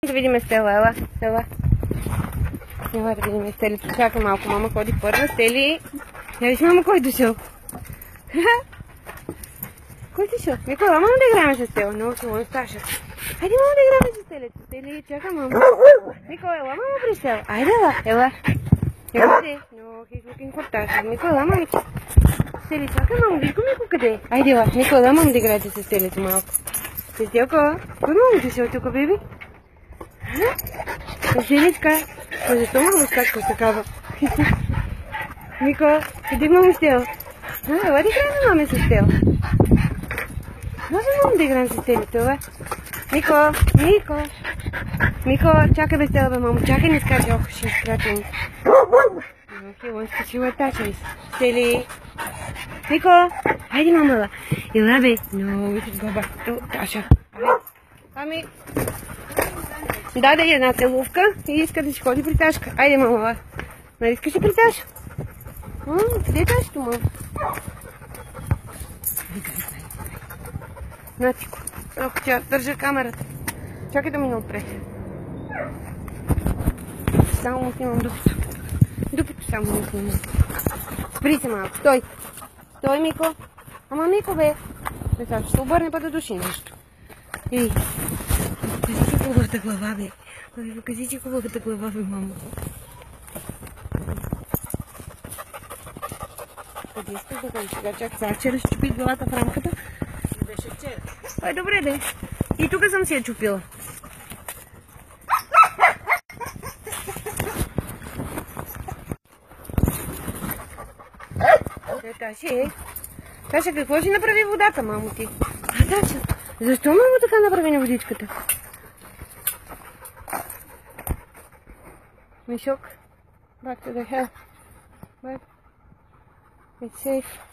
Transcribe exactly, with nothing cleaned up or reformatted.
Да видим Стела, ела, Стела. Ела да видим Стелито. Чакай малко, мама ходи първа. Стели. Я виж, мама, кой е дошъл? Кой е дошъл? Никола, мама да играем с Стела. Много силно Сташа. Хайде, мама да играем с Стелето. Стели, чакай, мама. Никола, ела, мама при Стела. Айде, ела, ела. Ела, де. No, he's looking for Tasha. Никола, мамиче. Стели, чакай, мама, виж го Мико къде е? Айде, ела. Никола, мама да играете с Стелето малко. Стелко, кой мама дошъл тук, беби? Стеличка. Защо мама скачва такава? Мико, къде мама Стел? Ела да играем на маме с Стел. Може мама да играем с Стелето, ела? Мико, Мико. Мико, чакай бе Стела, бе, мамо. Чакай, не скача. Ох, ще изкратим. Ох, он скачила тача. Стели. Мико, хайде, мама, ела. Ела, бе. No, we should go back to Tasha. Ами, даде една целувка и иска да си ходи при Ташка. Айде, мама, нали искаш и при Таша? Къде е Ташето, мама? Натико, ох, тя държа камерата. Чакай да ми отпред. Само му снимам дупито. Дупито само му снимам. Спри се малко, стой. Стой, Мико. Ама Мико, бе. Сега ще обърне па да души нещо. Ей, покажи си хубавата глава, бе. Ой, покажи си хубавата глава, бе, мамо. Къде искаш да ходиш сега? Чак, сега вчера ще чупи главата в рамката. Не беше вчера. Ой, добре, де. И тук съм си я чупила. Е, Таши, Таша, какво ще направи водата, мамо ти? А, Таша, защо мамо така направи на водичката? Мишок, back to the hell. Back. It's safe.